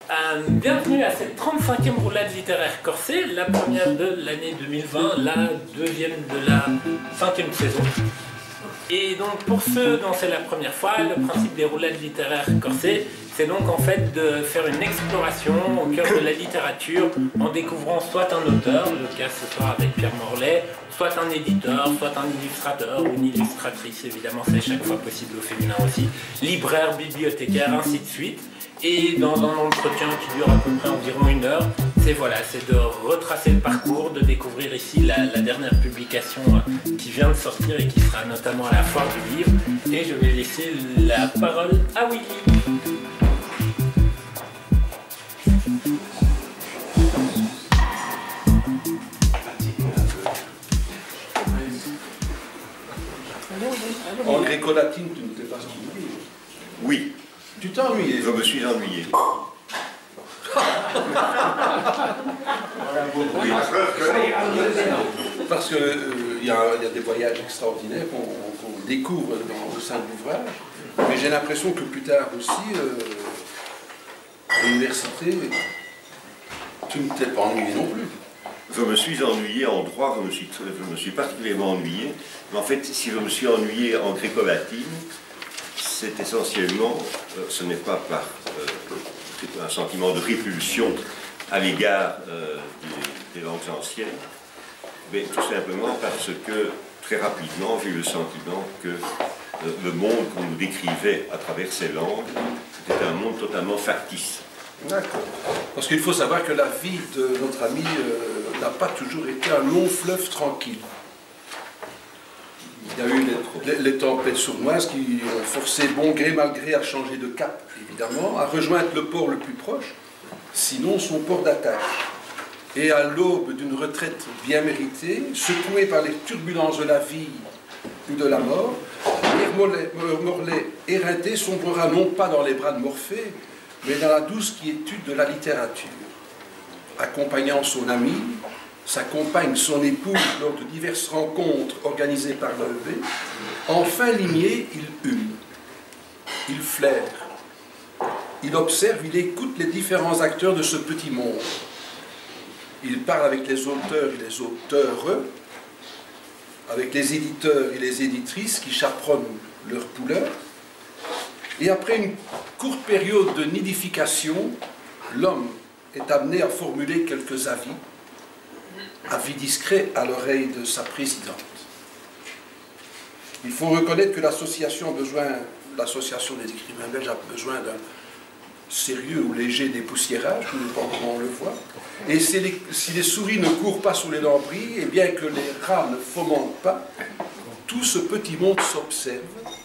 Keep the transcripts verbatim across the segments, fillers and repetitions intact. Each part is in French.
Euh, bienvenue à cette trente-cinquième roulade littéraire corsée, la première de l'année deux mille vingt, la deuxième de la cinquième saison. Et donc pour ceux dont c'est la première fois, le principe des roulades littéraires corsées, c'est donc en fait de faire une exploration au cœur de la littérature en découvrant soit un auteur, le cas ce soir avec Pierre Morlaix, soit un éditeur, soit un illustrateur ou une illustratrice, évidemment c'est chaque fois possible au féminin aussi, libraire, bibliothécaire, ainsi de suite. Et dans un entretien qui dure à peu près environ une heure, c'est voilà, c'est de retracer le parcours, de découvrir ici la, la dernière publication qui vient de sortir et qui sera notamment à la foire du livre. Et je vais laisser la parole à Willy. En gréco-latine, tu ne t'es pas ennuyé? Oui. Tu t'es ennuyé? Je me suis ennuyé. Oui. Parce qu'il euh, y, y a des voyages extraordinaires qu'on qu'on découvre dans, au sein de l'ouvrage. Mais j'ai l'impression que plus tard aussi, euh, à l'université, tu ne t'es pas ennuyé non plus. Je me suis ennuyé en droit, je me suis, je me suis particulièrement ennuyé. Mais en fait, si je me suis ennuyé en gréco-latine, c'est essentiellement, euh, ce n'est pas par euh, un sentiment de répulsion à l'égard euh, des, des langues anciennes, mais tout simplement parce que, très rapidement, j'ai eu le sentiment que euh, le monde qu'on nous décrivait à travers ces langues, c'était un monde totalement factice. D'accord. Parce qu'il faut savoir que la vie de notre ami euh, n'a pas toujours été un long fleuve tranquille. Il y a eu les, les, les tempêtes sournoises qui ont forcé bon gré mal gré à changer de cap, évidemment, à rejoindre le port le plus proche, sinon son port d'attache. Et à l'aube d'une retraite bien méritée, secoué par les turbulences de la vie ou de la mort, Pierre Morlaix éreinté sombrera non pas dans les bras de Morphée, mais dans la douce quiétude de la littérature. Accompagnant son ami, sa compagne, son épouse, lors de diverses rencontres organisées par l'E E B, enfin ligné, il hume, il flaire, il observe, il écoute les différents acteurs de ce petit monde. Il parle avec les auteurs et les auteurs, avec les éditeurs et les éditrices qui chaperonnent leurs couleurs. Et après une courte période de nidification, l'homme est amené à formuler quelques avis, avis discret à l'oreille de sa présidente. Il faut reconnaître que l'association a besoin, l'association des écrivains belges a besoin d'un sérieux ou léger dépoussiérage, tout dépend comment on le voit. Et si les, si les souris ne courent pas sous les lambris, et bien que les rats ne fomentent pas, tout ce petit monde s'observe.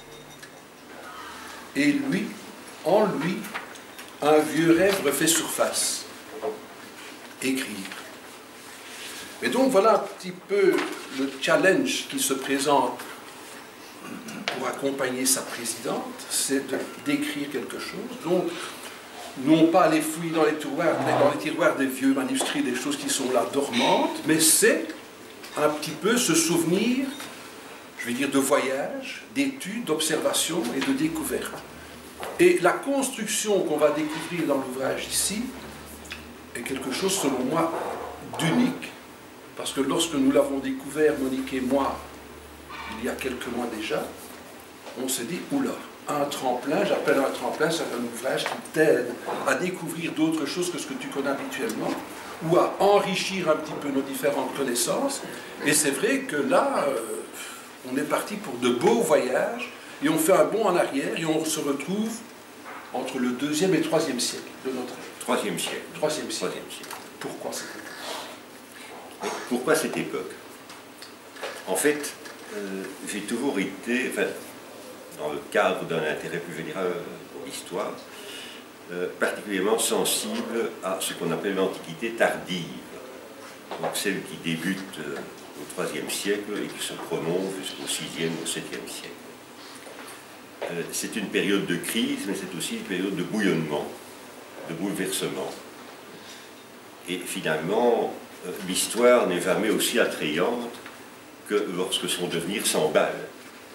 Et lui, en lui, un vieux rêve refait surface. Écrire. Et donc voilà un petit peu le challenge qui se présente pour accompagner sa présidente, c'est de d'écrire quelque chose. Donc, non pas aller fouiller dans les tiroirs, dans les tiroirs des vieux manuscrits, des choses qui sont là dormantes, mais c'est un petit peu se souvenir, je vais dire, de voyage, d'études, d'observations et de découvertes. Et la construction qu'on va découvrir dans l'ouvrage ici est quelque chose, selon moi, d'unique. Parce que lorsque nous l'avons découvert, Monique et moi, il y a quelques mois déjà, on s'est dit, oula, un tremplin, j'appelle un tremplin, c'est un ouvrage qui t'aide à découvrir d'autres choses que ce que tu connais habituellement, ou à enrichir un petit peu nos différentes connaissances. Et c'est vrai que là, euh, on est parti pour de beaux voyages, et on fait un bond en arrière, et on se retrouve entre le deuxième et le troisième siècle de notre ère. Troisième siècle. Troisième siècle. Troisième siècle. Pourquoi cette époque? Pourquoi cette époque? En fait, euh, j'ai toujours été, enfin, dans le cadre d'un intérêt plus général pour l'histoire, euh, particulièrement sensible à ce qu'on appelle l'Antiquité tardive, donc celle qui débute euh, au troisième siècle et qui se prolonge jusqu'au sixième ou septième siècle. Euh, c'est une période de crise, mais c'est aussi une période de bouillonnement, de bouleversement. Et finalement, euh, l'histoire n'est jamais aussi attrayante que lorsque son devenir s'emballe.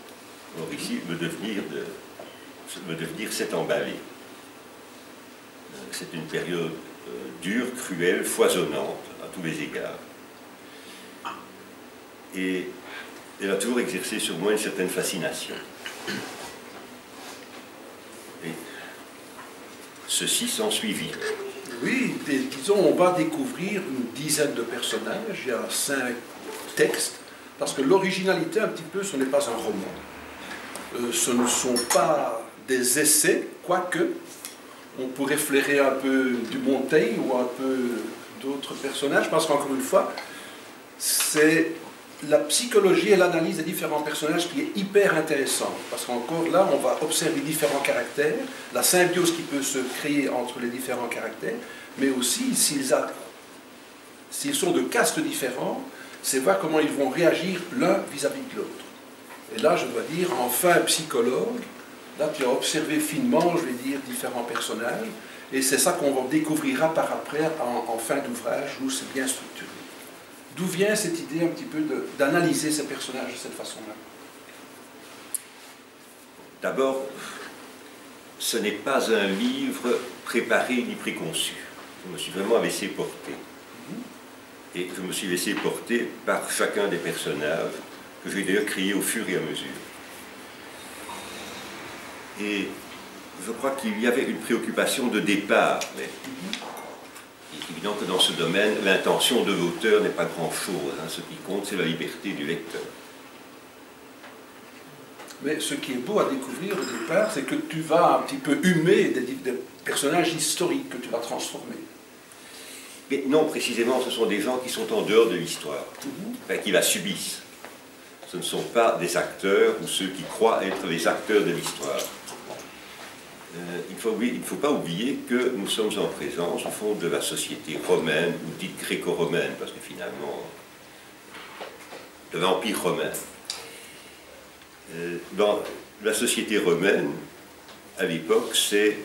Or ici, le devenir, de, le devenir s'est emballé. C'est une période euh, dure, cruelle, foisonnante à tous les égards. Et elle a toujours exercé sur moi une certaine fascination. Et ceci s'en suivit. Oui, disons, on va découvrir une dizaine de personnages, il y a cinq textes, parce que l'originalité, un petit peu, ce n'est pas un roman. Euh, ce ne sont pas des essais, quoique on pourrait flairer un peu du Montaigne ou un peu d'autres personnages, parce qu'encore une fois, c'est la psychologie et l'analyse des différents personnages qui est hyper intéressante, parce qu'encore là, on va observer différents caractères, la symbiose qui peut se créer entre les différents caractères, mais aussi s'ils a... s'ils sont de castes différents, c'est voir comment ils vont réagir l'un vis-à-vis de l'autre. Et là, je dois dire, enfin, psychologue, là, tu as observé finement, je vais dire, différents personnages, et c'est ça qu'on découvrira par après en, en fin d'ouvrage, où c'est bien structuré. D'où vient cette idée un petit peu d'analyser ces personnages de cette façon-là? D'abord, ce n'est pas un livre préparé ni préconçu. Je me suis vraiment laissé porter. Et je me suis laissé porter par chacun des personnages, que j'ai d'ailleurs créés au fur et à mesure. Et je crois qu'il y avait une préoccupation de départ, mais il est évident que dans ce domaine, l'intention de l'auteur n'est pas grand-chose. Hein. Ce qui compte, c'est la liberté du lecteur. Mais ce qui est beau à découvrir au départ, c'est que tu vas un petit peu humer des, des personnages historiques que tu vas transformer. Mais non, précisément, ce sont des gens qui sont en dehors de l'histoire, enfin, qui la subissent. Ce ne sont pas des acteurs ou ceux qui croient être les acteurs de l'histoire. Euh, il faut oublier, il ne faut pas oublier que nous sommes en présence, au fond, de la société romaine, ou dite gréco-romaine, parce que finalement, de l'Empire romain. Euh, dans la société romaine, à l'époque, c'est,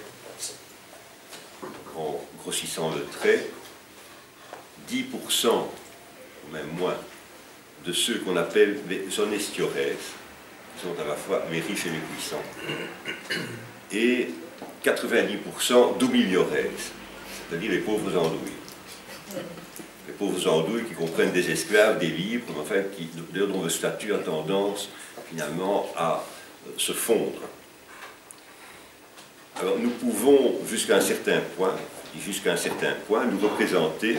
en grossissant le trait, dix pour cent, ou même moins, de ceux qu'on appelle les honestiores, qui sont à la fois les riches et les puissants, et quatre-vingt-dix pour cent d'humiliores, c'est-à-dire les pauvres andouilles. Les pauvres andouilles qui comprennent des esclaves, des libres, enfin, qui, dont le statut a tendance finalement à se fondre. Alors nous pouvons, jusqu'à un certain point, jusqu'à un certain point, nous représenter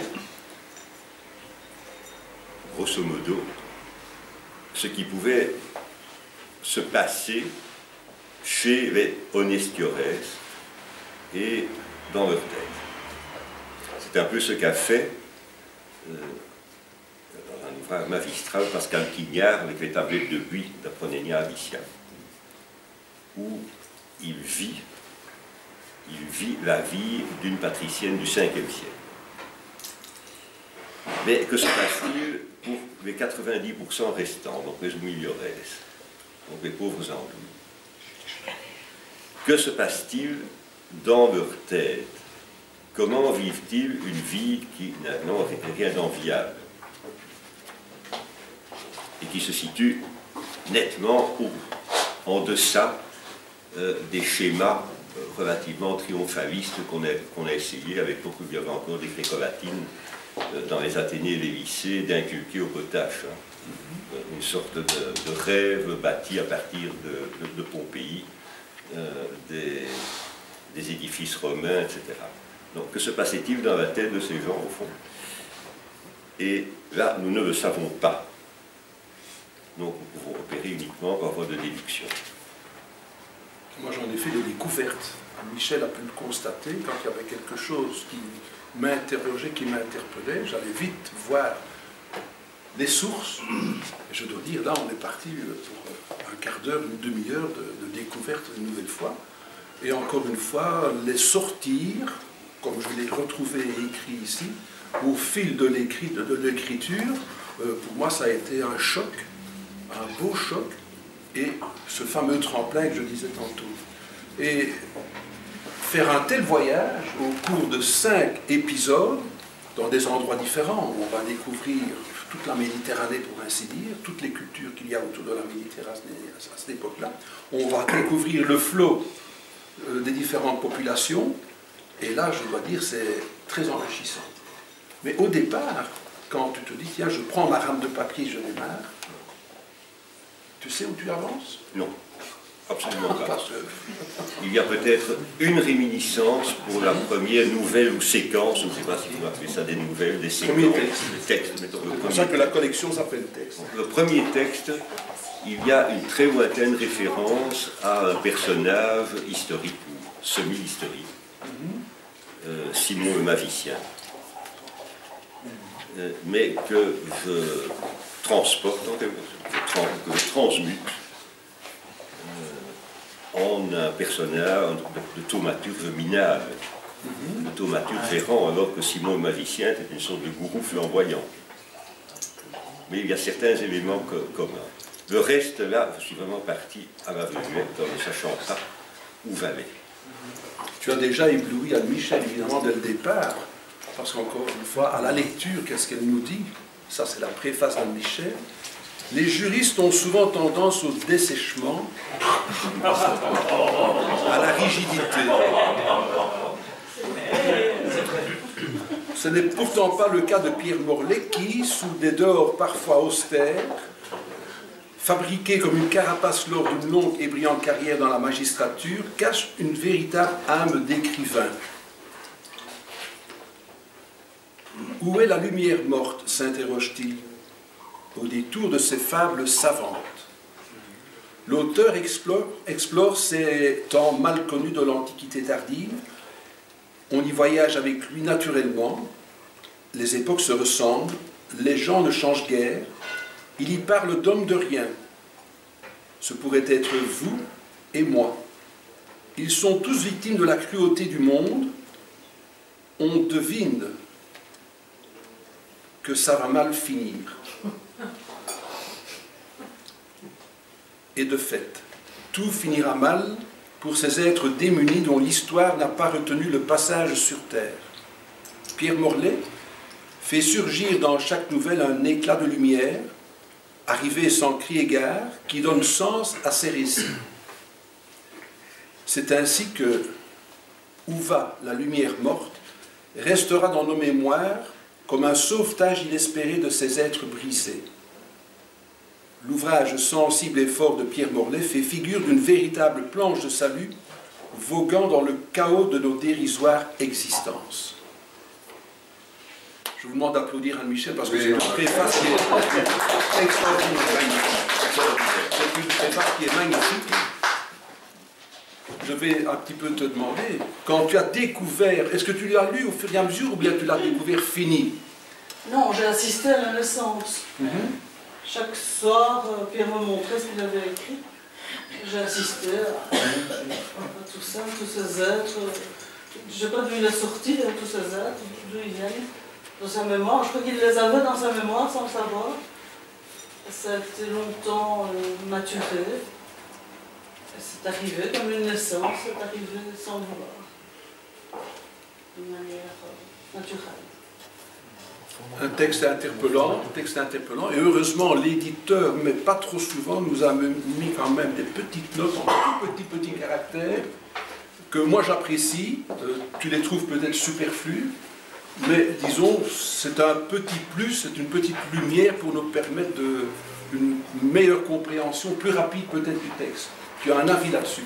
grosso modo, ce qui pouvait se passer chez les honestiores et dans leur tête. C'est un peu ce qu'a fait, euh, dans un ouvrage magistral, Pascal Quignard, avec les tablettes de buis d'Apronenia Alicia, où il vit, il vit la vie d'une patricienne du cinquième siècle. Mais que se passe-t-il pour les quatre-vingt-dix pour cent restants, donc les humiliores, donc les pauvres andouilles? Que se passe-t-il dans leur tête? Comment vivent-ils une vie qui n'a rien d'enviable et qui se situe nettement en deçà euh, des schémas euh, relativement triomphalistes qu'on a, qu'on a essayé, avec beaucoup, il y avait encore des gréco-latines dans les athénées et les lycées, d'inculquer aux potaches hein, une sorte de, de rêve bâti à partir de, de, de Pompéi, euh, des, des édifices romains, et cetera. Donc, que se passait-il dans la tête de ces gens, au fond? Et là, nous ne le savons pas. Donc, nous pouvons opérer uniquement par voie de déduction. Moi, j'en ai fait des découvertes. Michel a pu le constater, quand il y avait quelque chose qui m'interrogeait, qui m'interpellait, j'allais vite voir les sources. Et je dois dire, là, on est parti pour un quart d'heure, une demi-heure de, de découverte une nouvelle fois. Et encore une fois, les sortir, comme je l'ai retrouvé écrit ici, au fil de l'écriture, euh, pour moi, ça a été un choc, un beau choc, et ce fameux tremplin que je disais tantôt. Et faire un tel voyage au cours de cinq épisodes, dans des endroits différents, où on va découvrir toute la Méditerranée, pour ainsi dire, toutes les cultures qu'il y a autour de la Méditerranée à cette époque-là. On va découvrir le flot euh, des différentes populations, Et là, je dois dire, c'est très enrichissant. Mais au départ, quand tu te dis, tiens, je prends ma rame de papier, je démarre, tu sais où tu avances? Non, absolument pas. Parce que... Il y a peut-être une réminiscence pour la première nouvelle ou séquence, je ne sais pas si vous appelez ça des nouvelles, des séquences, Premier texte. des textes. mettons, le C'est pour premier ça que la texte. collection s'appelle texte. Le premier texte, il y a une très lointaine référence à un personnage historique ou semi-historique, euh, Simon le magicien, euh, mais que je transporte, en quelque sorte, que je transmute euh, en un personnage de, de thaumaturge minable, de thaumaturge errant, alors que Simon le magicien était une sorte de gourou flamboyant. Mais il y a certains éléments que, communs. Le reste, là, je suis vraiment parti à la l'aveuglette en ne sachant pas où j'allais. Tu as déjà ébloui Anne-Michel, évidemment, dès le départ, parce qu'encore une fois, à la lecture, qu'est-ce qu'elle nous dit? Ça, c'est la préface d'Anne-Michel. Les juristes ont souvent tendance au dessèchement, à la rigidité. Ce n'est pourtant pas le cas de Pierre Morlaix qui, sous des dehors parfois austères, fabriqué comme une carapace lors d'une longue et brillante carrière dans la magistrature, cache une véritable âme d'écrivain. Où est la lumière morte, s'interroge-t-il, au détour de ces fables savantes? L'auteur explore, explore ces temps mal connus de l'Antiquité tardive. On y voyage avec lui naturellement. Les époques se ressemblent, les gens ne changent guère. Il y parle d'hommes de rien. Ce pourrait être vous et moi. Ils sont tous victimes de la cruauté du monde. On devine que ça va mal finir. Et de fait, tout finira mal pour ces êtres démunis dont l'histoire n'a pas retenu le passage sur terre. Pierre Morlaix fait surgir dans chaque nouvelle un éclat de lumière, arrivé sans crier gare, qui donne sens à ses récits. C'est ainsi que « Où va la lumière morte ?» restera dans nos mémoires comme un sauvetage inespéré de ces êtres brisés. L'ouvrage sensible et fort de Pierre Morlaix fait figure d'une véritable planche de salut voguant dans le chaos de nos dérisoires existences. Je vous demande d'applaudir Anne-Michel parce que c'est une préface qui est extraordinaire. C'est une préface qui est magnifique. Je vais un petit peu te demander, quand tu as découvert, est-ce que tu l'as lu au fur et à mesure ou bien tu l'as découvert fini? Non, j'ai assisté à la naissance. Mm-hmm. Chaque soir, Pierre me montrait ce qu'il avait écrit. J'ai assisté à, à tout ça, tous ces êtres. Je n'ai pas vu la sortie de tous ces êtres, d'où ils viennent. Dans sa mémoire, je crois qu'il les avait dans sa mémoire sans le savoir. Ça a été longtemps euh, maturé. C'est arrivé comme une naissance, c'est arrivé sans le vouloir. De manière euh, naturelle. Un texte interpellant, un texte interpellant, et heureusement l'éditeur, mais pas trop souvent, nous a mis quand même des petites notes en tout petits petits caractères que moi j'apprécie. Euh, tu les trouves peut-être superflus, mais disons c'est un petit plus, c'est une petite lumière pour nous permettre de, une meilleure compréhension, plus rapide peut-être du texte. Tu as un avis là-dessus?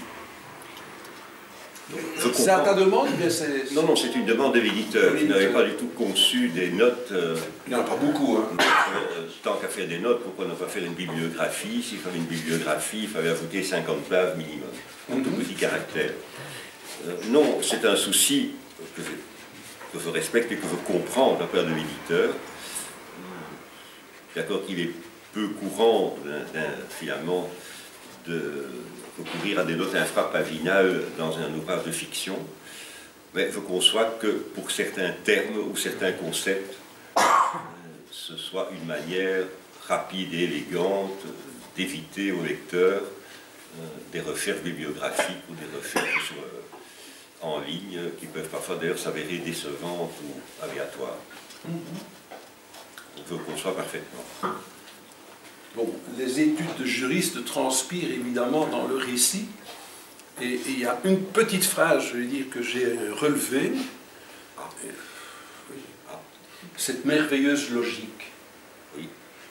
C'est à ta demande ou bien c'est... Non, non, c'est une demande de l'éditeur qui n'avait pas du tout conçu des notes. Euh, Il n'y en a pas beaucoup. Hein. Euh, tant qu'à faire des notes, pourquoi ne pas faire une bibliographie? S'il fallait une bibliographie, il fallait ajouter cinquante pages minimum, en tout petit caractère. Euh, non, c'est un souci que je, que je respecte et que je comprends de la part de l'éditeur. D'accord qu'il est peu courant, d'un, d'un, finalement, de recourir à des notes infrapaginales dans un ouvrage de fiction, mais je conçois que pour certains termes ou certains concepts, euh, ce soit une manière rapide et élégante d'éviter au lecteur euh, des recherches bibliographiques ou des recherches sur, euh, en ligne qui peuvent parfois d'ailleurs s'avérer décevantes ou aléatoires. Je conçois parfaitement. Bon, les études de juristes transpirent évidemment dans le récit. Et il y a une petite phrase, je vais dire, que j'ai relevée. Ah. Et, oui, ah. Cette merveilleuse logique. Oui.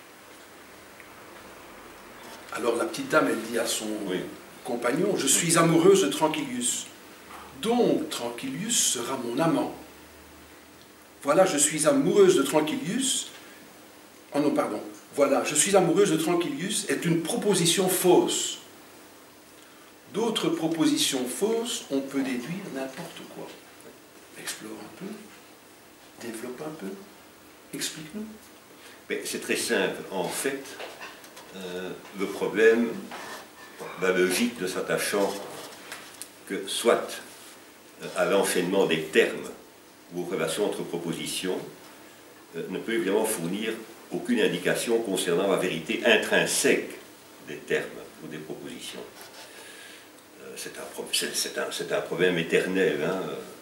Alors la petite dame, elle dit à son Oui. compagnon, je suis amoureuse de Tranquillius. Donc Tranquillius sera mon amant. Voilà, je suis amoureuse de Tranquillius. Oh non, pardon. Voilà, je suis amoureuse de Tranquillius est une proposition fausse. D'autres propositions fausses, on peut déduire n'importe quoi. Explore un peu, développe un peu, explique-nous. C'est très simple. En fait, euh, le problème, la logique ne s'attachant que soit à l'enchaînement des termes ou aux relations entre propositions, euh, ne peut évidemment fournir aucune indication concernant la vérité intrinsèque des termes ou des propositions. C'est un, un, un problème éternel. Hein.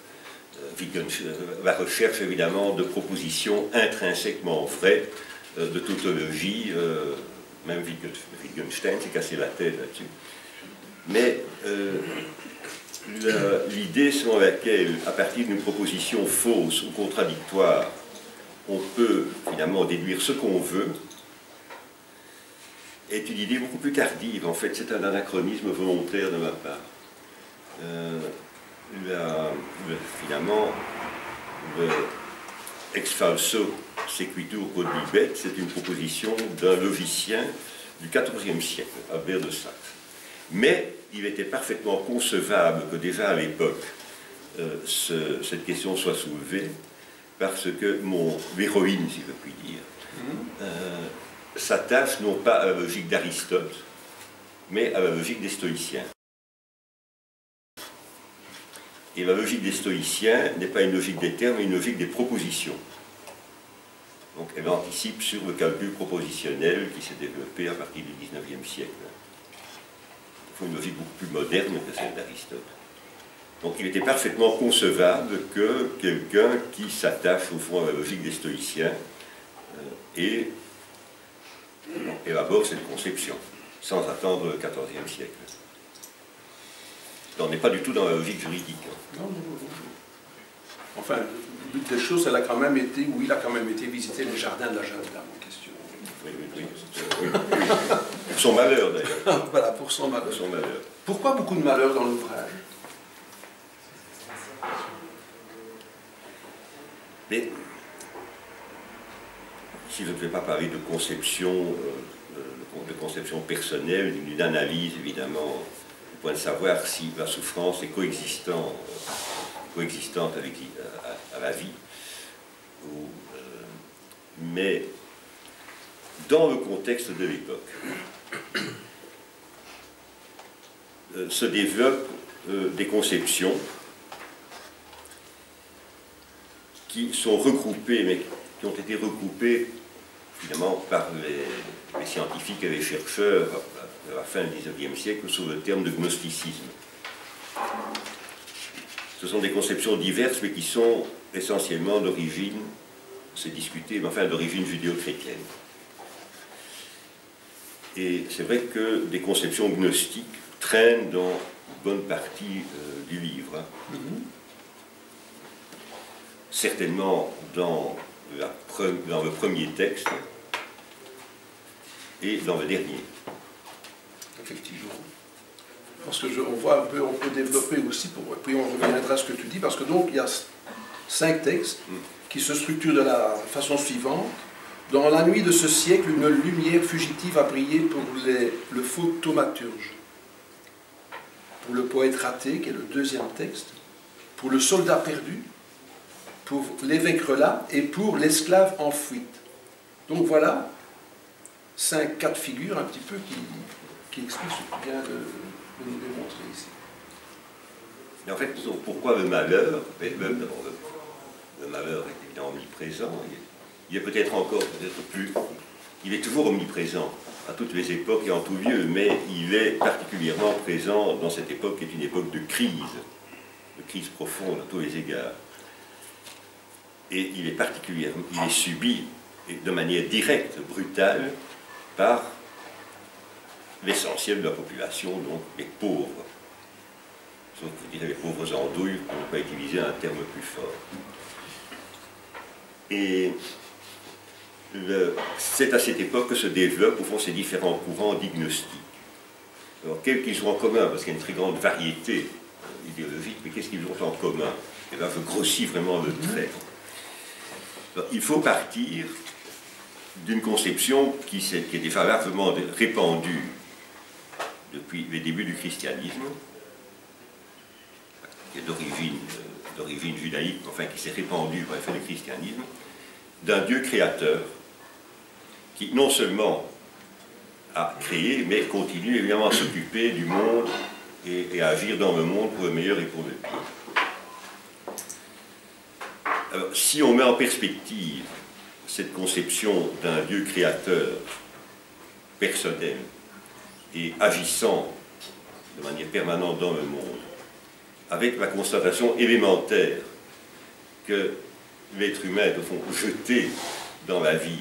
La recherche, évidemment, de propositions intrinsèquement vraies, de tautologie, euh, même Wittgenstein s'est cassé la tête là-dessus. Mais euh, l'idée selon laquelle, à partir d'une proposition fausse ou contradictoire, on peut finalement déduire ce qu'on veut, est une idée beaucoup plus tardive. En fait, c'est un anachronisme volontaire de ma part. Euh, la, le, finalement, le ex falso sequitur quodlibet, c'est une proposition d'un logicien du quatorzième siècle, Albert de Saxe. Mais il était parfaitement concevable que déjà à l'époque, euh, ce, cette question soit soulevée, parce que mon héroïne, si je puis dire, euh, s'attache non pas à la logique d'Aristote, mais à la logique des stoïciens. Et la logique des stoïciens n'est pas une logique des termes, mais une logique des propositions. Donc elle anticipe sur le calcul propositionnel qui s'est développé à partir du dix-neuvième siècle. Il faut une logique beaucoup plus moderne que celle d'Aristote. Donc il était parfaitement concevable que quelqu'un qui s'attache au fond à la logique des stoïciens euh, et élabore cette conception, sans attendre le quatorzième siècle. On n'est pas du tout dans la logique juridique. Non, non, non, non. Enfin, le but des choses, elle a quand même été, ou il a quand même été visiter les jardins de la jeune dame en question. Oui, oui, oui. oui, oui. Pour son malheur, d'ailleurs. Voilà, pour son malheur. Pour son malheur. Pourquoi beaucoup de malheur dans l'ouvrage? Mais, si je ne vais pas parler de conception, euh, de conception personnelle, d'une analyse, évidemment, au point de savoir si la souffrance est coexistant, euh, coexistante avec, à, à la vie, ou, euh, mais dans le contexte de l'époque, euh, se développent euh, des conceptions qui sont regroupées, mais qui ont été regroupées finalement par les, les scientifiques et les chercheurs à la fin du dix-neuvième siècle sous le terme de gnosticisme. Ce sont des conceptions diverses, mais qui sont essentiellement d'origine, c'est discuté, mais enfin d'origine judéo-chrétienne. Et c'est vrai que des conceptions gnostiques traînent dans une bonne partie euh, du livre. Hein. Mm-hmm. Certainement dans, la pre dans le premier texte et dans le dernier. Effectivement. Parce que je, on voit un peu, on peut développer aussi, pour, puis on reviendra à ce que tu dis, parce que donc il y a cinq textes mm. qui se structurent de la façon suivante. Dans la nuit de ce siècle, une lumière fugitive a brillé pour les, le faux thaumaturge, pour le poète raté, qui est le deuxième texte, pour le soldat perdu, pour l'évêque relat et pour l'esclave en fuite. Donc voilà cinq cas de figure un petit peu qui, qui expliquent ce que tu viens de, de nous démontrer ici. Et en fait, pourquoi le malheur? Le, le malheur est évidemment omniprésent. Il est peut-être encore, peut-être plus. Il est toujours omniprésent à toutes les époques et en tout lieu, mais il est particulièrement présent dans cette époque qui est une époque de crise, de crise profonde à tous les égards. Et il est particulièrement, il est subi de manière directe, brutale, par l'essentiel de la population, donc les pauvres. sauf, je dirais, les pauvres andouilles, pour ne pas utiliser un terme plus fort. Et c'est à cette époque que se développent, au fond, ces différents courants dignostiques. Alors, quels qu'ils ont en commun, parce qu'il y a une très grande variété idéologique, mais qu'est-ce qu'ils ont en commun? Et là, je grossis vraiment le trait. Alors, il faut partir d'une conception qui, est, qui est déjà largement répandue depuis les débuts du christianisme, qui est d'origine d'origine judaïque, enfin qui s'est répandue par l'effet du christianisme, d'un Dieu créateur qui non seulement a créé, mais continue évidemment à s'occuper du monde et, et à agir dans le monde pour le meilleur et pour le pire. Alors, si on met en perspective cette conception d'un Dieu créateur personnel et agissant de manière permanente dans le monde, avec la constatation élémentaire que l'être humain est au fond jeté dans la vie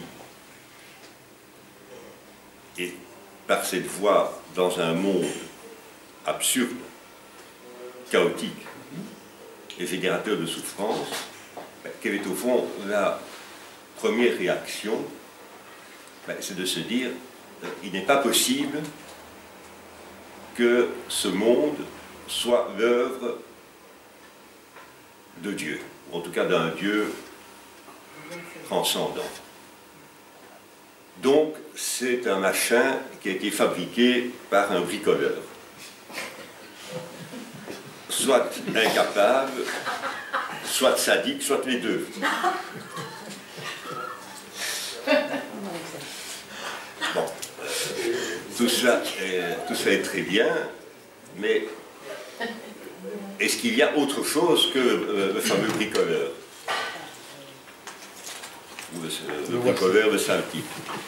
et par cette voie dans un monde absurde, chaotique et générateur de souffrance, quelle est au fond la première réaction? Ben, c'est de se dire euh, il n'est pas possible que ce monde soit l'œuvre de Dieu, ou en tout cas d'un Dieu transcendant. Donc, c'est un machin qui a été fabriqué par un bricoleur. Soit incapable, soit sadique, soit les deux. Bon, tout ça, est, tout ça est très bien, mais est-ce qu'il y a autre chose que euh, le fameux bricoleur? Ou le, le bricoleur de Saint-Type.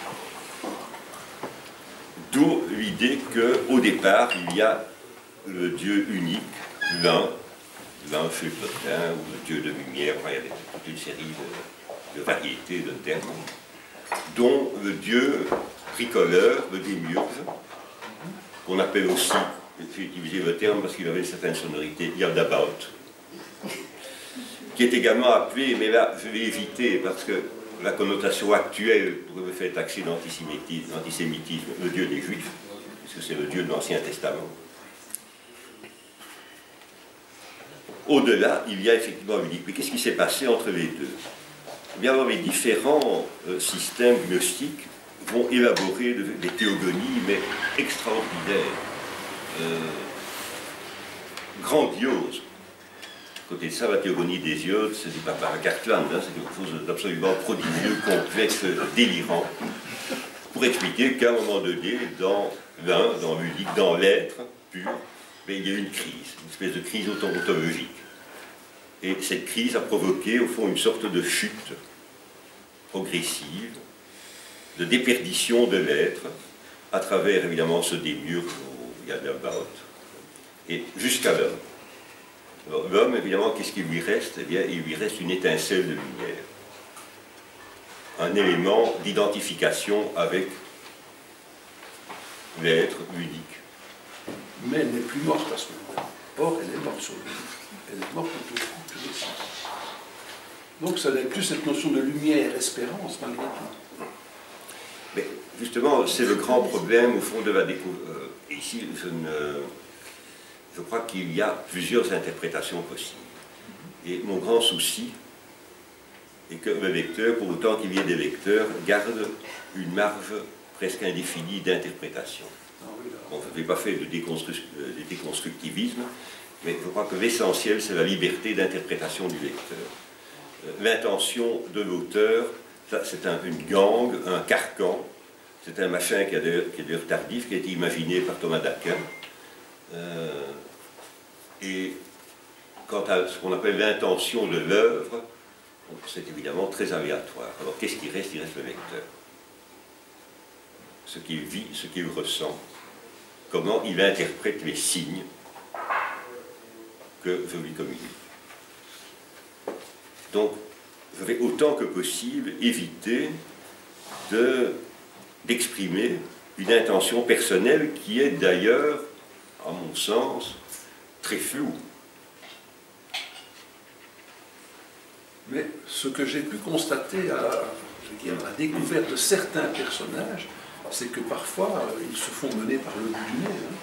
D'où l'idée qu'au départ, il y a le Dieu unique, l'un, l'un Schöpferin, ou le Dieu de lumière, enfin, il y a toute une série de, de variétés de termes, dont le Dieu bricoleur, le démiurge, qu'on appelle aussi, j'ai utilisé le terme parce qu'il avait une certaine sonorité, Yaldabaoth, qui est également appelé, mais là je vais éviter parce que la connotation actuelle pourrait me faire taxer d'antisémitisme, d'antisémitisme, le Dieu des Juifs, puisque c'est le Dieu de l'Ancien Testament. Au-delà, il y a effectivement une unique. Mais qu'est-ce qui s'est passé entre les deux? Eh bien, les différents euh, systèmes gnostiques vont élaborer des théogonies, mais extraordinaires, euh, grandioses. À côté de ça, la théogonie d'Hésiode, c'est du Barbara Cartland, hein, c'est quelque chose d'absolument prodigieux, complexe, délirant, pour expliquer qu'à un moment donné, dans l'un, dans l'unique, dans l'être pur, mais il y a eu une crise, une espèce de crise ontologique. Et cette crise a provoqué, au fond, une sorte de chute progressive, de déperdition de l'être, à travers, évidemment, ce démiurge où Yaldabaoth, et jusqu'à l'homme. Alors, l'homme, évidemment, qu'est-ce qu'il lui reste? Eh bien, il lui reste une étincelle de lumière. Un élément d'identification avec l'être unique. Mais elle n'est plus morte à ce moment-là. Or, elle est morte sur lui. Elle est morte au tout de l'essence. Donc, ça n'est plus cette notion de lumière, espérance, malgré tout. Mais justement, c'est le grand problème, au fond, de la découverte. Euh, ici, je, ne, je crois qu'il y a plusieurs interprétations possibles. Et mon grand souci est que le lecteur, pour autant qu'il y ait des lecteurs, garde une marge presque indéfinie d'interprétation. Bon, je n'ai pas fait de, déconstru de déconstructivisme, mais je crois que l'essentiel, c'est la liberté d'interprétation du lecteur. Euh, L'intention de l'auteur, c'est un, une gangue, un carcan, c'est un machin qui, a de, qui est d'ailleurs tardif, qui a été imaginé par Thomas d'Aquin. Euh, et quant à ce qu'on appelle l'intention de l'œuvre, c'est évidemment très aléatoire. Alors qu'est-ce qui reste? Il reste le lecteur. Ce qu'il vit, ce qu'il ressent, comment il interprète les signes que je lui communique. Donc, je vais autant que possible éviter d'exprimer une intention personnelle qui est d'ailleurs, à mon sens, très flou. Mais ce que j'ai pu constater à la, je veux dire, à la découverte de certains personnages, c'est que parfois, euh, ils se font mener par le bout du nez. Hein.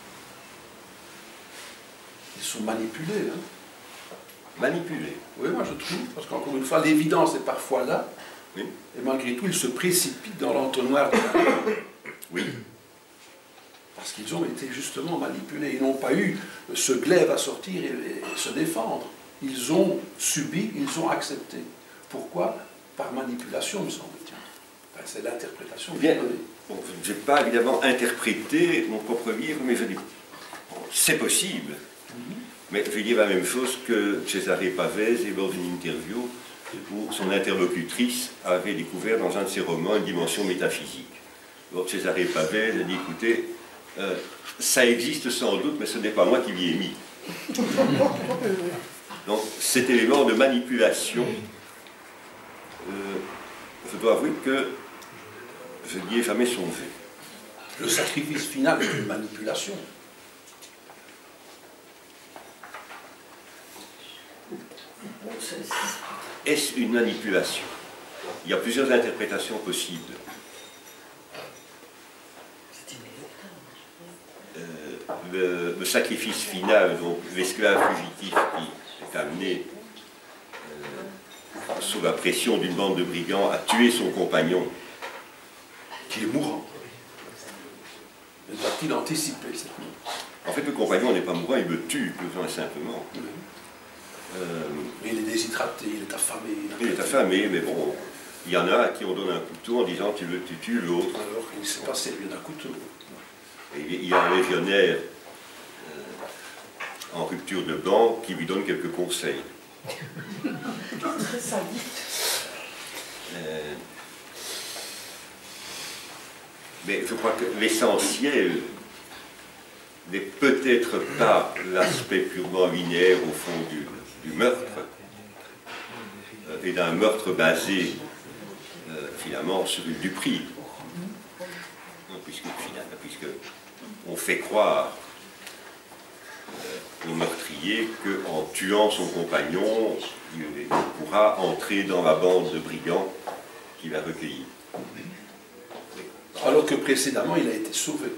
Ils sont manipulés. Hein. Manipulés. Oui, moi je trouve, parce qu'encore une fois, l'évidence est parfois là, oui. Et malgré tout, ils se précipitent dans l'entonnoir de la... Oui. Parce qu'ils ont été justement manipulés. Ils n'ont pas eu ce glaive à sortir et, et se défendre. Ils ont subi, ils ont accepté. Pourquoi? Par manipulation, me semble-t-il. Enfin, c'est l'interprétation. Bien, bon, je n'ai pas évidemment interprété mon propre livre, mais je dis, bon, c'est possible. Mm-hmm. Mais je vais dire la même chose que Cesare Pavese et lors d'une interview où son interlocutrice avait découvert dans un de ses romans une dimension métaphysique. Alors Cesare Pavese a dit, écoutez, euh, ça existe sans doute, mais ce n'est pas moi qui l'y ai mis. Donc cet élément de manipulation, euh, je dois avouer que je n'y ai jamais songé. Le sacrifice final est une manipulation. Est-ce une manipulation? Il y a plusieurs interprétations possibles. Euh, le, le sacrifice final, donc l'esclave fugitif qui est amené euh, sous la pression d'une bande de brigands à tuer son compagnon. Qui est mourant. Va-t-il anticiper cette mort? En fait, le compagnon n'est pas mourant, il le tue, purement et simplement. Oui. Euh, il est déshydraté, il est affamé. Il, il est affamé, mais bon, il y en a à qui on donne un couteau en disant tu le tu tues l'autre. Alors il ne s'est pas servi d'un couteau. Et il y a un légionnaire euh, en rupture de banc qui lui donne quelques conseils. Très sadique. Euh, mais je crois que l'essentiel n'est peut-être pas l'aspect purement linéaire au fond du, du meurtre, euh, et d'un meurtre basé euh, finalement sur une duperie. Puisque, puisque on fait croire euh, au meurtrier qu'en tuant son compagnon, il, il pourra entrer dans la bande de brigands qui va recueillir. Alors que précédemment, il a été sauvé.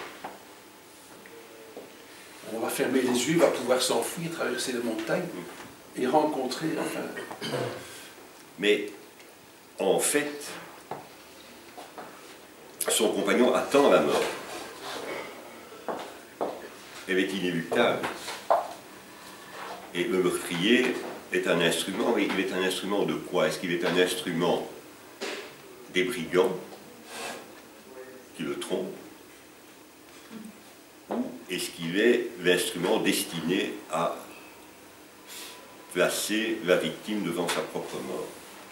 On va fermer les yeux, il va pouvoir s'enfuir, traverser les montagnes et rencontrer, enfin... Mais, en fait, son compagnon attend la mort. Elle est inéluctable. Et le meurtrier est un instrument, mais il est un instrument de quoi? Est-ce qu'il est un instrument des brigands qui le trompent? Ou est-ce qu'il est l'instrument destiné à placer la victime devant sa propre mort?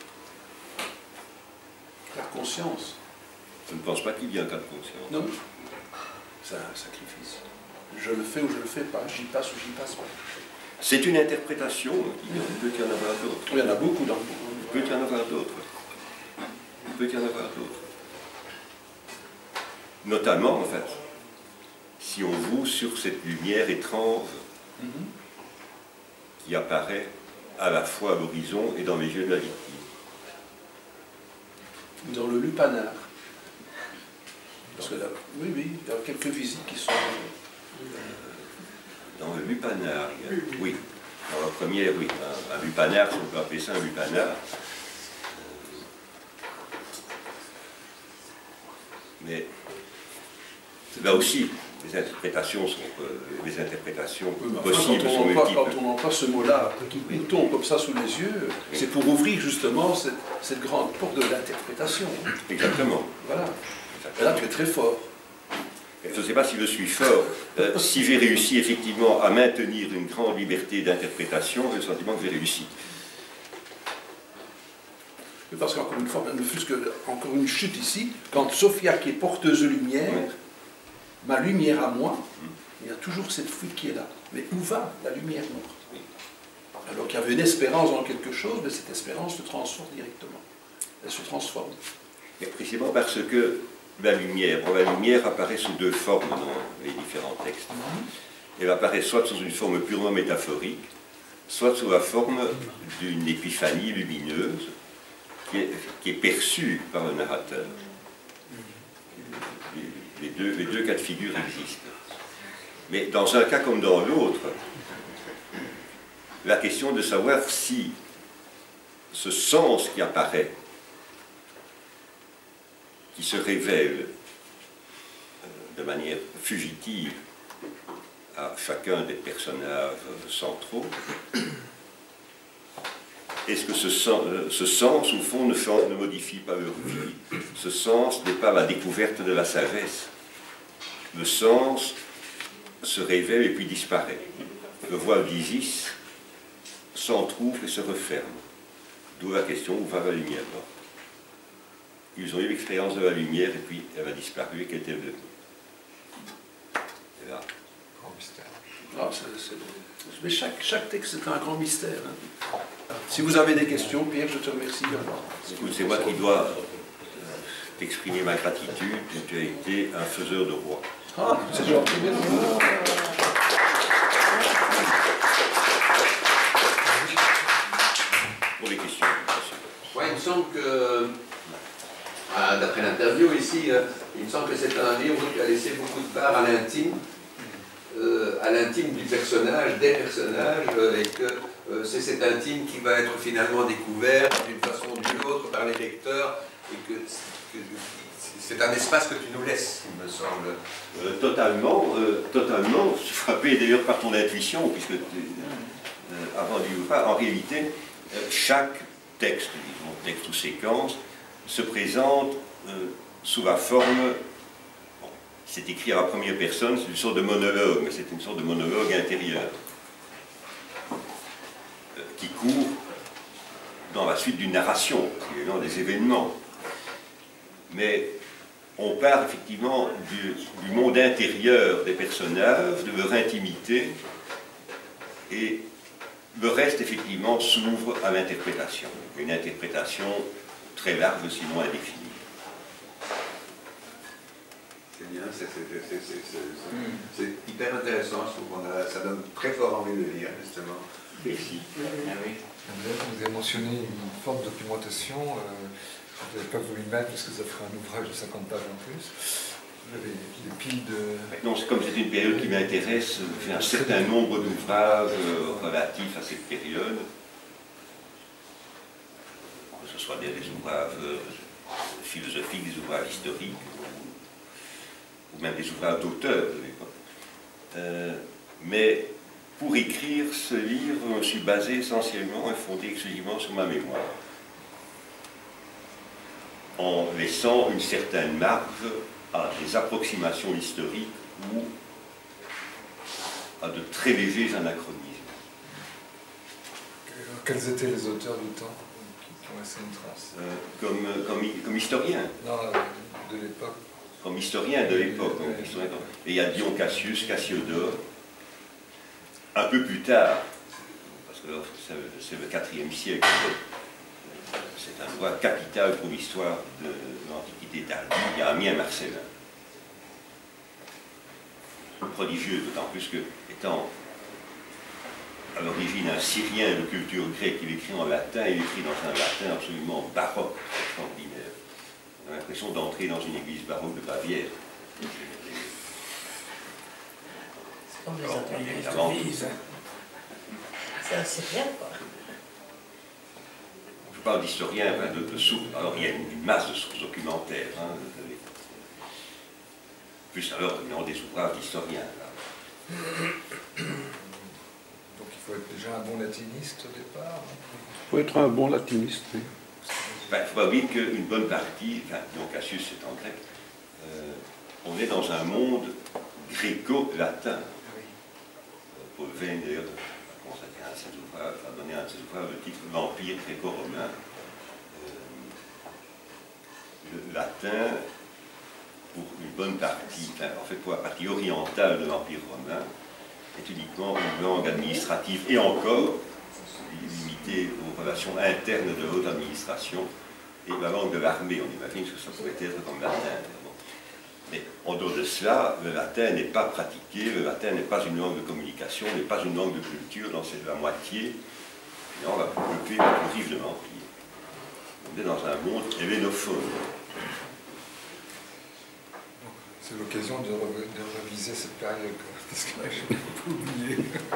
La conscience. Je ne pense pas qu'il y ait un cas de conscience. Non, c'est un sacrifice. Je le fais ou je le fais pas, j'y passe ou j'y passe pas. C'est une interprétation, il peut y en avoir d'autres. Il y en a beaucoup dans le Il peut y en avoir d'autres. Il peut y en avoir d'autres. Notamment, en fait, si on voue sur cette lumière étrange mm-hmm. qui apparaît à la fois à l'horizon et dans les yeux de la victime. Dans le lupanar. Parce que là, oui, oui, il y a quelques visites qui sont... Dans le lupanar, oui. Dans la première, oui. Un, un lupanar, si on peut appeler ça un lupanar. Mais là aussi, les interprétations sont, euh, les interprétations oui, possibles enfin, sont multiples. Quand on emploie ce mot-là, qui nous tombe comme ça sous les yeux, oui. c'est pour ouvrir justement cette, cette grande porte de l'interprétation. Exactement. Voilà. Et là, tu es très fort. Je ne sais pas si je suis fort. Euh, si j'ai réussi effectivement à maintenir une grande liberté d'interprétation, j'ai le sentiment que j'ai réussi. Parce qu'encore une fois, ne fût-ce que encore une chute ici, quand Sophia qui est porteuse de lumière, oui. ma lumière à moi, mm. il y a toujours cette fuite qui est là. Mais où va la lumière morte? Oui. Alors qu'il y avait une espérance dans quelque chose, mais cette espérance se transforme directement. Elle se transforme. Et précisément parce que la lumière, bon, la lumière apparaît sous deux formes dans les différents textes. Mm-hmm. elle apparaît soit sous une forme purement métaphorique, soit sous la forme d'une épiphanie lumineuse qui est, qui est perçue par le narrateur. Les deux, les deux cas de figure existent. Mais dans un cas comme dans l'autre, la question de savoir si ce sens qui apparaît, qui se révèle de manière fugitive à chacun des personnages centraux, est-ce que ce sens, ce sens, au fond, ne, change, ne modifie pas leur vie? Ce sens n'est pas la découverte de la sagesse. Le sens se révèle et puis disparaît. Le voile d'Isis s'entrouvre et se referme. D'où la question, où va la lumière? Ils ont eu l'expérience de la lumière et puis elle a disparu et qu'elle était devenue. Et là. Grand mystère. Ah, c'est, c'est... Mais chaque, chaque texte est un grand mystère. Hein. Si vous avez des questions, Pierre, je te remercie. Écoute, c'est moi qui dois t'exprimer ma gratitude. Tu as été un faiseur de roi. Ah, c'est gentil. Pour les questions, bien sûr. Ouais, il me semble que, d'après l'interview ici, il me semble que c'est un livre qui a laissé beaucoup de part à l'intime. Euh, à l'intime du personnage, des personnages, euh, et que euh, c'est cet intime qui va être finalement découvert d'une façon ou d'une autre par les lecteurs, et que, que c'est un espace que tu nous laisses, il me semble. Euh, totalement, euh, totalement, je suis frappé d'ailleurs par ton intuition, puisque euh, avant du livre, en réalité, euh, chaque texte, disons, texte ou séquence, se présente euh, sous la forme. C'est écrit à la première personne, c'est une sorte de monologue, mais c'est une sorte de monologue intérieur euh, qui court dans la suite d'une narration, dans des événements. Mais on part effectivement du, du monde intérieur des personnages, de leur intimité, et le reste effectivement s'ouvre à l'interprétation. Une interprétation très large, sinon indéfinie. C'est bien, c'est hyper intéressant, je trouve qu'on a, ça donne très fort envie de lire, justement. Merci. Ah oui. Vous avez mentionné une forme de documentation, euh, je n'avais pas voulu mettre parce que ça ferait un ouvrage de cinquante pages en plus. Vous avez des piles de... Non, c'est comme c'est une période qui m'intéresse, j'ai un certain nombre d'ouvrages relatifs à cette période, que ce soit des, des ouvrages philosophiques, des ouvrages historiques, ou même des ouvrages d'auteurs de l'époque. Euh, mais pour écrire ce livre, je me suis basé essentiellement et fondé exclusivement sur ma mémoire, en laissant une certaine marge à des approximations historiques ou à de très légers anachronismes. Quels étaient les auteurs du temps qui ont laissé une trace? euh, comme, comme, comme historien. Non, de l'époque. Comme historien de l'époque. Et il y a Dion Cassius, Cassiodore, un peu plus tard, parce que c'est le quatrième siècle, c'est un ouvrage capital pour l'histoire de l'Antiquité tardive. Il y a Ammien Marcellin, prodigieux, d'autant plus que, étant à l'origine un Syrien de culture grecque, il écrit en latin, il écrit dans un latin absolument baroque, extraordinaire. On a l'impression d'entrer dans une église baroque de Bavière. C'est comme les auteurs Avant, de c'est un Syrien, quoi. Je parle d'historiens, enfin, de, de sources. Alors il y a une, une masse de sources documentaires. Hein, de, de, plus alors non, des ouvrages d'historiens. Donc il faut être déjà un bon latiniste au départ. Il faut être un bon latiniste, oui. Il ne faut pas oublier qu'une bonne partie, enfin, Dion Cassius c'est en grec, euh, on est dans un monde gréco-latin. Paul Veyne, d'ailleurs, a consacré un de ses ouvrages, a donné un de ses ouvrages le titre L'Empire gréco-romain. Euh, le latin, pour une bonne partie, enfin, en fait pour la partie orientale de l'Empire romain, est uniquement une langue administrative et encore limitée aux relations internes de haute administration et la langue de l'armée. On imagine que ça pouvait être comme latin. Mais en dehors de cela, le latin n'est pas pratiqué, le latin n'est pas une langue de communication, n'est pas une langue de culture, dans c'est la moitié. Et on va peupler le plus riche de l'Empire. On est dans un monde hellénophone. C'est l'occasion de, re de reviser cette période, parce que j'ai oublié.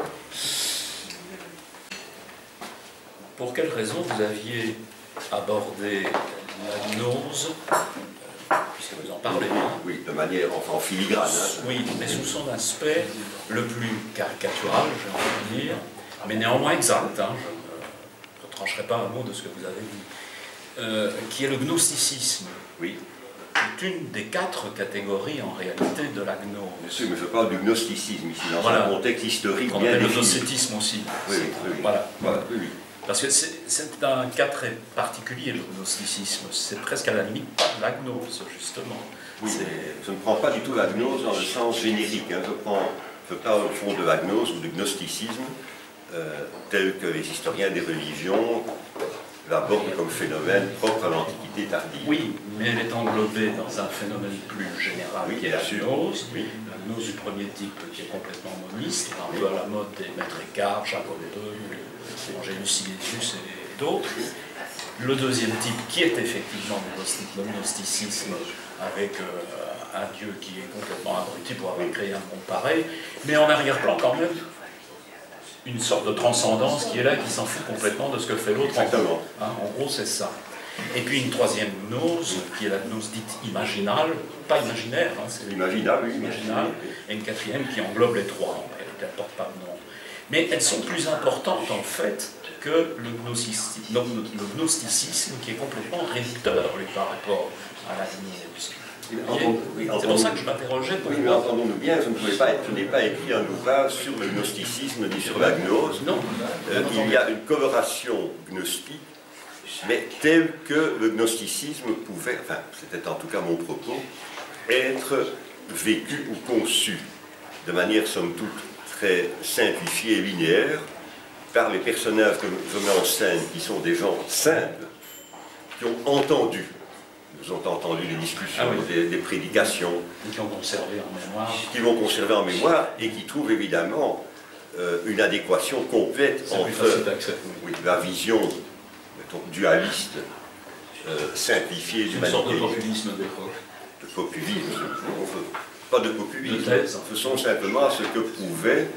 Pour quelle raison vous aviez abordé la gnose, puisque vous en parlez, hein? Oui, de manière enfin, en filigrane. Hein. Oui, mais sous son aspect le plus caricatural, j'ai envie de dire, mais néanmoins exact. Hein, je ne trancherai pas un mot de ce que vous avez dit, euh, qui est le gnosticisme. Oui. C'est une des quatre catégories en réalité de la gnose. Bien sûr, mais je parle du gnosticisme ici, dans voilà. un contexte historique qu'on bien appelle défini. le gnosticisme aussi. Oui, oui, oui. Voilà. Voilà, oui, oui. Parce que c'est un cas très particulier, le gnosticisme. C'est presque à la limite pas de la gnose, justement. Oui, je ne prends pas du tout la gnose dans le sens générique. Hein. Je, prends, je parle au fond de la gnose ou du gnosticisme, euh, tel que les historiens des religions l'abordent comme phénomène propre à l'Antiquité tardive. Oui, mais elle est englobée dans un phénomène plus général, oui, qui est la gnose. Oui. La gnose du premier type, qui est complètement moniste, un peu à la mode des maîtres écarts, Jacob deux, Angelus Silesius et d'autres. Le deuxième type, qui est effectivement le gnosticisme, avec euh, un dieu qui est complètement abruti pour avoir créé un monde pareil, mais en arrière-plan quand même, une sorte de transcendance qui est là, qui s'en fout complètement de ce que fait l'autre. Exactement. Hein, en gros, c'est ça. Et puis une troisième gnose, qui est la gnose dite imaginale, pas imaginaire, hein, c'est imaginale, oui, imaginale, et une quatrième qui englobe les trois, elle ne porte pas de nom. Mais elles sont plus importantes en fait que le gnosticisme, le gnosticisme qui est complètement réducteur lui, par rapport à la gnose. Oui, c'est pour ça que je m'interrogeais. Oui, mais entendons-nous bien, je ne pouvais pas, je n'ai pas écrit un ouvrage sur le gnosticisme ni sur la gnose. Non. Euh, il y a une coloration gnostique, mais telle que le gnosticisme pouvait, enfin, c'était en tout cas mon propos, être vécu ou conçu de manière somme toute très simplifiée et linéaire par les personnages que je mets en scène, qui sont des gens simples, qui ont entendu. Nous ont entendu les discussions, ah oui. des, des prédications. Et qui ont conservé en mémoire. Qui vont conserver en mémoire et qui trouvent évidemment euh, une adéquation complète entre oui, la vision mettons, dualiste, euh, simplifiée du une sorte de populisme d'époque. De populisme, pas de populisme, ce sont simplement ce que pouvaient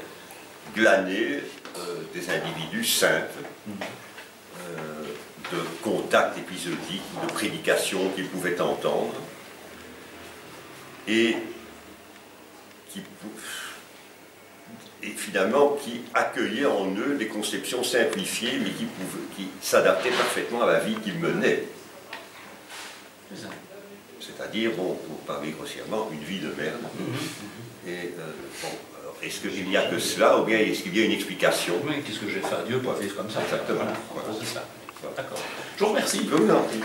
glaner euh, des individus simples. Mm. euh, de contacts épisodiques, de prédications qu'ils pouvaient entendre, et qui et finalement qui accueillaient en eux des conceptions simplifiées, mais qui, qui s'adaptaient parfaitement à la vie qu'ils menaient. C'est-à-dire, bon, pour parler grossièrement, une vie de merde. Et euh, bon, alors, est-ce qu'il n'y a que cela, ou bien est-ce qu'il y a une explication? Oui, qu'est-ce que j'ai fait à Dieu pour vivre comme ça? Exactement. Voilà, voilà. C'est ça. D'accord. Je vous remercie. Je vous en prie.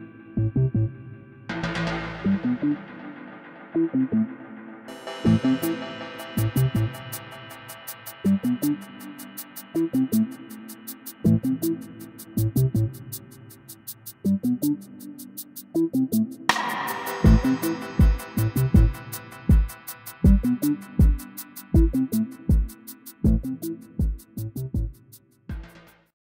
Thank you.